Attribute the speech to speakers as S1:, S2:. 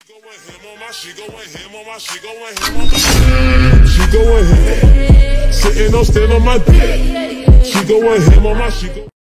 S1: She going ham, sitting on still on my dick. She going ham on my